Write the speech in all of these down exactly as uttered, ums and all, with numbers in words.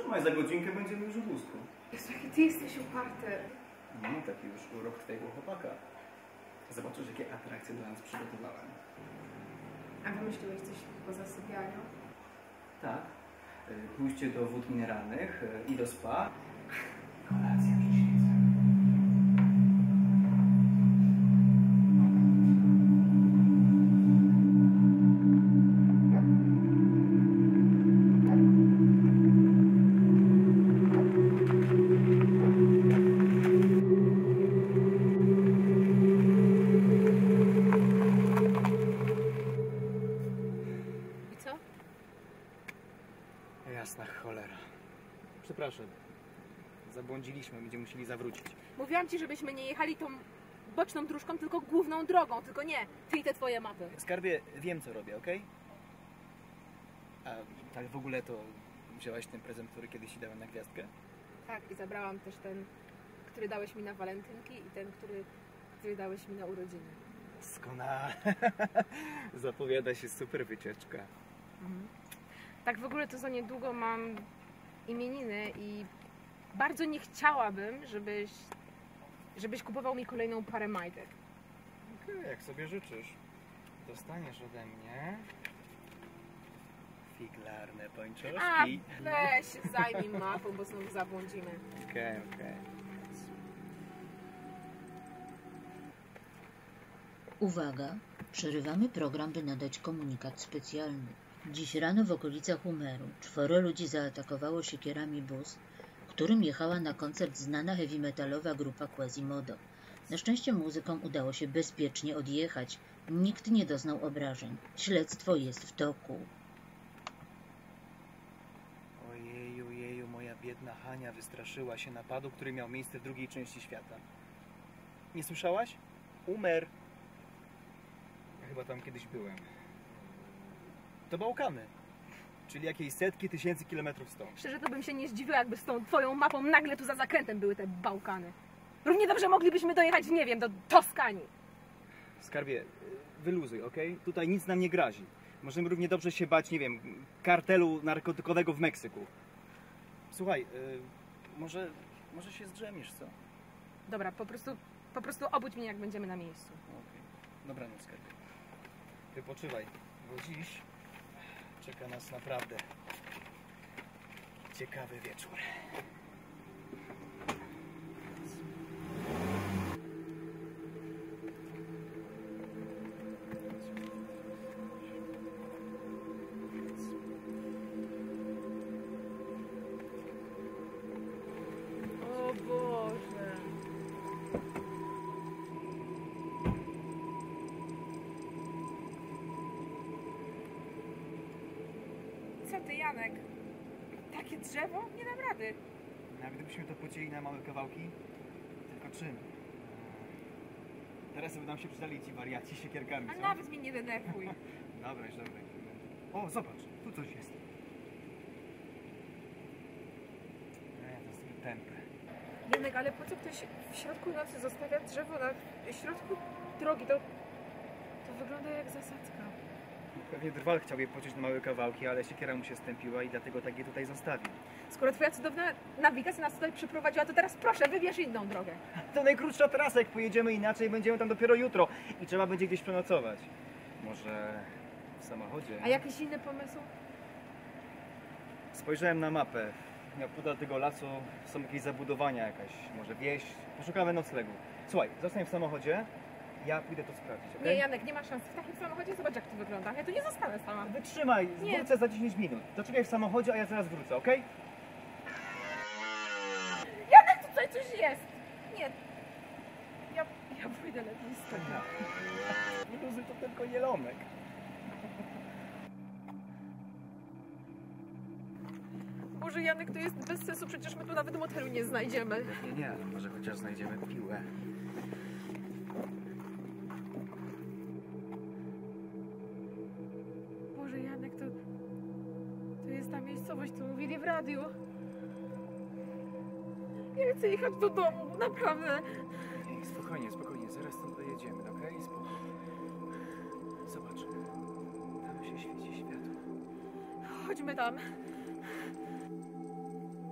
Trzymaj, za godzinkę będziemy już w wózku. Jezu, jaki ty jesteś uparty. No, taki już urok twojego chłopaka. Zobaczysz, jakie atrakcje dla nas przygotowałem. A wymyśliłeś coś poza sypialnią? Tak. Pójście do wód mineralnych i do spa. Kolacja przy Jasna cholera. Przepraszam. Zabłądziliśmy, będziemy musieli zawrócić. Mówiłam ci, żebyśmy nie jechali tą boczną dróżką, tylko główną drogą, tylko nie ty i te twoje mapy. Skarbie, wiem co robię, okej? Okay? A tak w ogóle to wzięłaś ten prezent, który kiedyś ci dałem na gwiazdkę? Tak, i zabrałam też ten, który dałeś mi na walentynki i ten, który, który dałeś mi na urodziny. Doskonale. Zapowiada się super wycieczka. Mhm. Tak w ogóle to za niedługo mam imieniny i bardzo nie chciałabym, żebyś, żebyś kupował mi kolejną parę majtek. Okej, okay, jak sobie życzysz. Dostaniesz ode mnie figlarne pończoszki. A, weź, zajmij mapą, bo znowu zabłądzimy. Okej, okay, okej. Okay. Uwaga! Przerywamy program, by nadać komunikat specjalny. Dziś rano w okolicach Umeru czworo ludzi zaatakowało siekierami bus, którym jechała na koncert znana heavy metalowa grupa Quasimodo. Na szczęście muzykom udało się bezpiecznie odjechać. Nikt nie doznał obrażeń. Śledztwo jest w toku. Ojeju, jeju, moja biedna Hania wystraszyła się napadu, który miał miejsce w drugiej części świata. Nie słyszałaś? Umer. Ja chyba tam kiedyś byłem. To Bałkany, czyli jakieś setki tysięcy kilometrów stąd. Szczerze to bym się nie zdziwiła, jakby z tą twoją mapą nagle tu za zakrętem były te Bałkany. Równie dobrze moglibyśmy dojechać, nie wiem, do Toskanii. Skarbie, wyluzuj, okej? Okay? Tutaj nic nam nie grozi. Możemy równie dobrze się bać, nie wiem, kartelu narkotykowego w Meksyku. Słuchaj, yy, może, może się zdrzemiesz, co? Dobra, po prostu, po prostu obudź mnie, jak będziemy na miejscu. Okej, okay. Dobranoc, Skarbie. Wypoczywaj, bo dziś czeka nas naprawdę ciekawy wieczór. O Boże. Co ty, Janek? Takie drzewo? Nie dam rady. Nawet gdybyśmy to pocięli na małe kawałki, tylko czym? Teraz by nam się przydali ci wariaci z siekierkami, A co? nawet mnie nie denerwuj. Dobra, dobra. O, zobacz, tu coś jest. Nie, to jest tępe. Janek, ale po co ktoś w środku nocy zostawia drzewo na środku drogi? To, to wygląda jak zasadzka. Pewnie drwal chciał je pociąć na małe kawałki, ale siekiera mu się stępiła i dlatego tak je tutaj zostawił. Skoro twoja cudowna nawigacja nas tutaj przyprowadziła, to teraz proszę, wybierz inną drogę. To najkrótsza trasa, jak pojedziemy inaczej, będziemy tam dopiero jutro i trzeba będzie gdzieś przenocować. Może w samochodzie? A jakiś inny pomysł? Spojrzałem na mapę. Na podal tego lasu są jakieś zabudowania, jakaś może wieś. Poszukamy noclegu. Słuchaj, zostań w samochodzie, ja pójdę to sprawdzić, okej? Nie, Janek, nie ma szans. W takim samochodzie zobacz, jak to wygląda. Ja tu nie zostanę sama. Wytrzymaj, Nie. wrócę za dziesięć minut. Zaczekaj w samochodzie, a ja zaraz wrócę, okej? Janek, tutaj coś jest! Nie. Ja, ja pójdę lepiej z tego. Wyluzy to tylko jelonek. Boże, Janek, to jest bez sensu, przecież my tu nawet motelu nie znajdziemy. Nie, nie, może chociaż znajdziemy piłę. Boże, Janek, to... To jest ta miejscowość, co mówili w radiu. Ja chcę jechać do domu, naprawdę. Ej, spokojnie, spokojnie, zaraz stąd dojedziemy, okej? Okay? Spokojnie. Zobacz, tam się świeci światło. Chodźmy tam.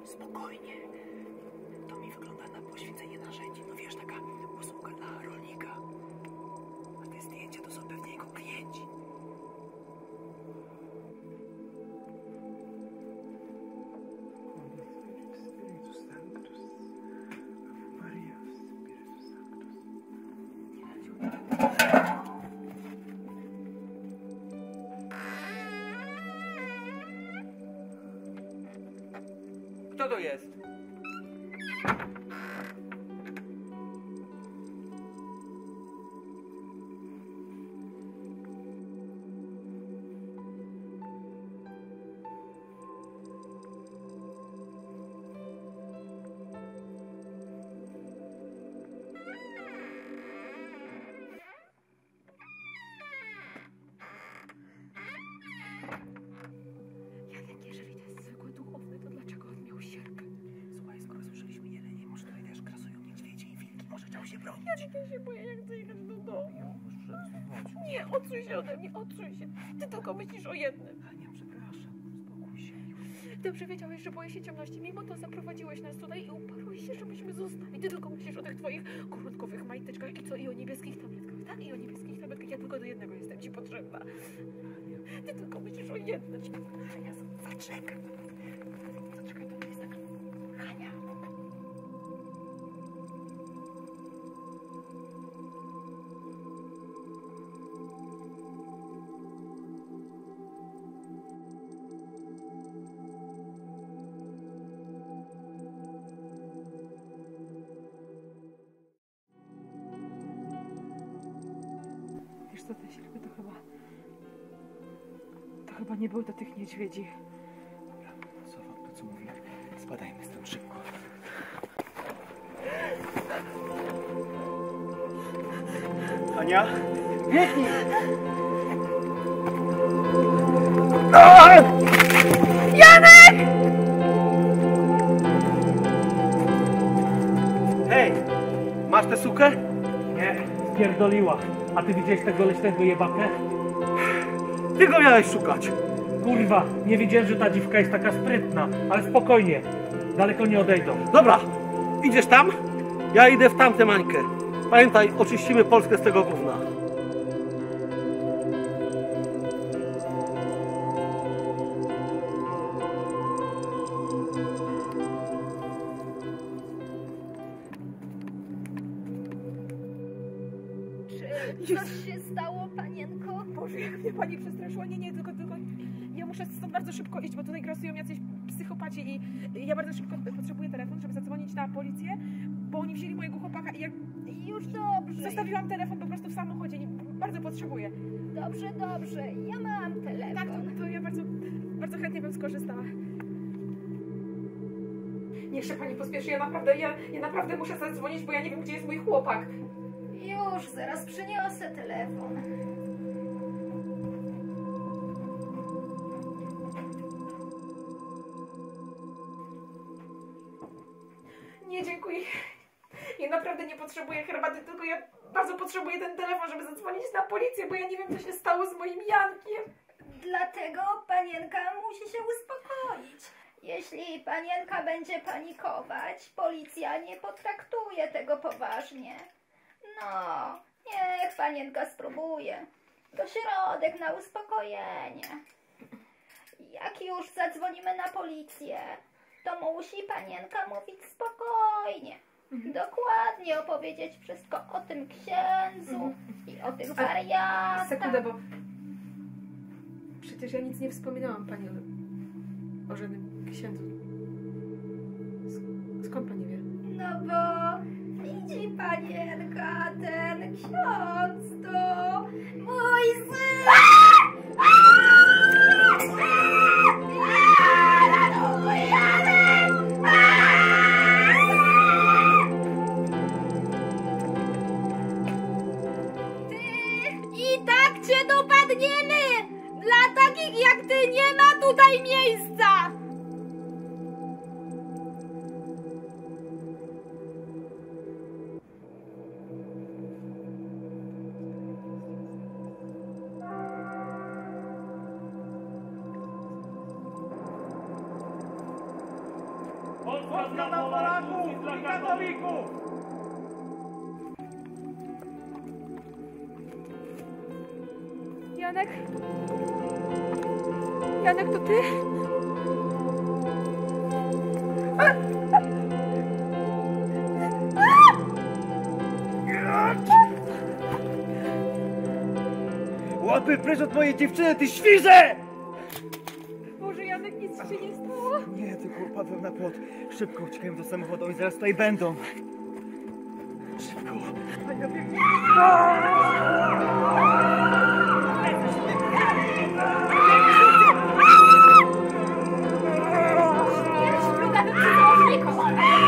Spokojnie. To mi wygląda na poświęcenie narzędzi. No wiesz, taka usługa dla rolnika. A te zdjęcia to są pewnie jego klienci. Kto to jest? Janek, jeżeli to jest zwykły duchowny, to dlaczego on miał sierpę? Słuchaj, skoro słyszeliśmy jelenie, może tutaj też grasują niedźwiedzie i wilki, może chciał się bronić. Ja się boję, jak chcę jechać do domu. Chodź. Nie, odsuń się ode mnie, odsuń się. Ty tylko myślisz o jednym. Hania, przepraszam, uspokój się już. Dobrze wiedziałeś, że boję się ciemności, mimo to zaprowadziłeś nas tutaj i uparłeś się, żebyśmy zostali. Ty tylko myślisz o tych twoich koronkowych majteczkach i co, i o niebieskich tabletkach, tak? I o niebieskich tabletkach. Ja tylko do jednego jestem ci potrzebna. Ty tylko myślisz o jednym. Hania, zaczekaj. Zaczekaj, to nie jest tak. Hania. Wiesz co, te sierpy to chyba... To chyba nie były do tych niedźwiedzi. Dobra, co wam to co mówi? Spadajmy stąd szybko. Hania? Biegnij! Janek! Hej! Masz tę sukę? Nie, spierdoliła. A ty widziałeś tego leśnego jebakę? Ty go miałeś szukać. Kurwa, nie wiedziałem, że ta dziwka jest taka sprytna. Ale spokojnie, daleko nie odejdą. Dobra, idziesz tam? Ja idę w tamtę mańkę. Pamiętaj, oczyścimy Polskę z tego gówna. Czy coś się stało, panienko? Boże, jak mnie pani przestraszyła. Nie, nie, tylko, tylko... Ja muszę stąd bardzo szybko iść, bo tutaj grasują jacyś psychopaci i ja bardzo szybko potrzebuję telefon, żeby zadzwonić na policję, bo oni wzięli mojego chłopaka i jak... Już dobrze. Zostawiłam telefon po prostu w samochodzie i bardzo potrzebuję. Dobrze, dobrze. Ja mam telefon. Tak, to, to ja bardzo, bardzo chętnie bym skorzystała. Niech się pani pospieszy, ja naprawdę, ja, ja naprawdę muszę zadzwonić, bo ja nie wiem, gdzie jest mój chłopak. Już, zaraz przyniosę telefon. Nie, dziękuję. Ja naprawdę nie potrzebuję herbaty, tylko ja bardzo potrzebuję ten telefon, żeby zadzwonić na policję, bo ja nie wiem, co się stało z moim Jankiem. Dlatego panienka musi się uspokoić. Jeśli panienka będzie panikować, policja nie potraktuje tego poważnie. No, niech panienka spróbuje. To środek na uspokojenie. Jak już zadzwonimy na policję, to musi panienka mówić spokojnie. Dokładnie opowiedzieć wszystko o tym księdzu i o tych wariatach. Sekundę, bo przecież ja nic nie wspominałam pani o, o żadnym księdzu. Sk- skąd pani wie? No bo widzi panienka, ten ksiądz to mój syn! I tak cię dopadniemy! Dla takich jak ty nie ma tutaj miejsca! Polska dla Polaków i dla katolików! Janek? Janek, to ty? Łapy precz od mojej dziewczyny, ty świrze! Boże, Janek, nic ci się nie stało? Nie, tylko upadłem na płot. Szybko uciekałem do samochodu, oni zaraz tutaj będą. Szybko. A ja biegnę. Śmierć plugawym cudownikom!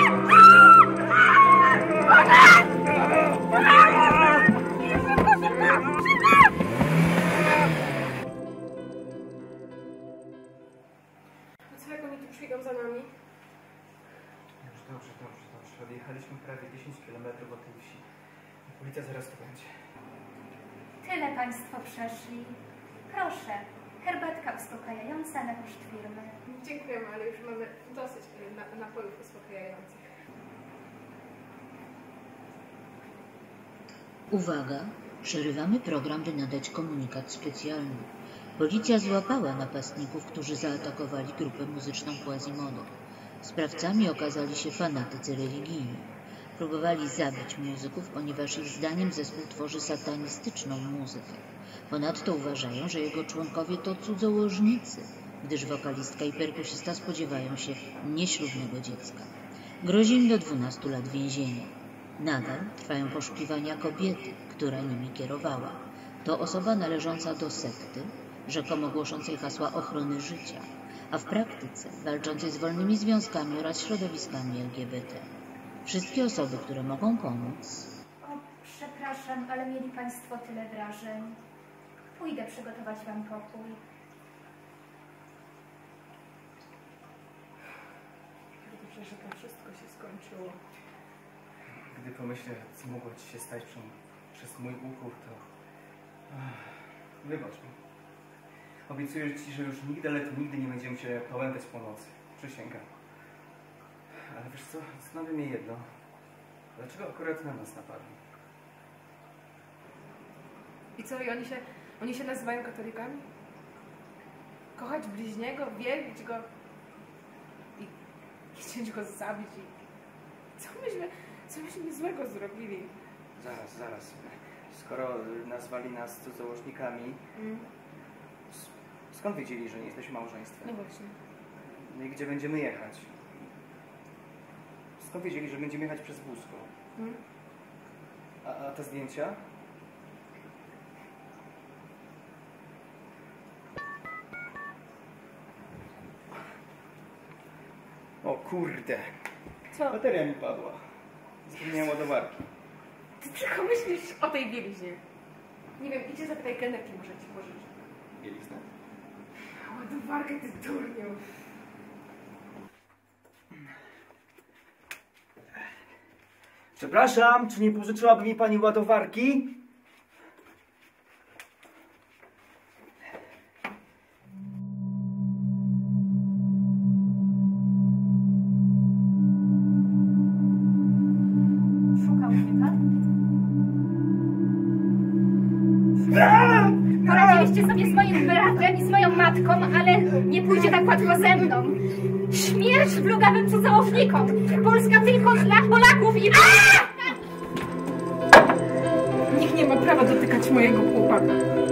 Co jak oni tu przyjdą za nami? Już dobrze, dobrze, dobrze. Odjechaliśmy prawie dziesięć kilometrów od tej wsi. Policja zaraz tu będzie. Tyle państwo przeszli. Proszę, herbatka uspokajająca na koszt firmy. Dziękujemy, ale już mamy dosyć na, napojów uspokajających. Uwaga! Przerywamy program, by nadać komunikat specjalny. Policja złapała napastników, którzy zaatakowali grupę muzyczną Quasimodo. Sprawcami okazali się fanatycy religijni. Próbowali zabić muzyków, ponieważ ich zdaniem zespół tworzy satanistyczną muzykę. Ponadto uważają, że jego członkowie to cudzołożnicy, gdyż wokalistka i perkusista spodziewają się nieślubnego dziecka. Grozi im do dwunastu lat więzienia. Nadal trwają poszukiwania kobiety, która nimi kierowała. To osoba należąca do sekty, rzekomo głoszącej hasła ochrony życia, a w praktyce walczącej z wolnymi związkami oraz środowiskami L G B T. Wszystkie osoby, które mogą pomóc. O, przepraszam, ale mieli państwo tyle wrażeń. Pójdę przygotować wam pokój. Dobrze, że to wszystko się skończyło. Gdy pomyślę, co mogło ci się stać przez, przez mój upór, to... Ach, wybacz mi. Obiecuję ci, że już nigdy, ale to nigdy nie będziemy się pałętać po nocy. Przysięgam. Ale wiesz co, zastanawia mnie jedno. Dlaczego akurat na nas napadli? I co, i oni się, oni się nazywają katolikami? Kochać bliźniego, wielbić go i, i chcieć go zabić i... Co myśmy, co myśmy złego zrobili? Zaraz, zaraz. Skoro nazwali nas cudzołożnikami, Mm. skąd wiedzieli, że nie jesteśmy małżeństwem? No właśnie. No i gdzie będziemy jechać? Skąd wiedzieli, że będziemy jechać przez Busko? Mm. A, a te zdjęcia? O kurde! Co? Bateria mi padła. Zapomniałem ładowarki. Ty tylko myślisz o tej bieliźnie. Nie wiem, idźcie zapytaj kelnerki, może ci pożyczy. Bieliznę? Ładowarkę, ty durniu. Przepraszam, czy nie pożyczyłaby mi pani ładowarki? Szukał mnie pan? Poradziliście sobie z moim bratem i z moją matką, ale nie pójdzie tak łatwo ze mną. Śmierć plugawym cudzołownikom! Polska tylko dla Polaków i... Nikt nie ma prawa dotykać mojego chłopaka.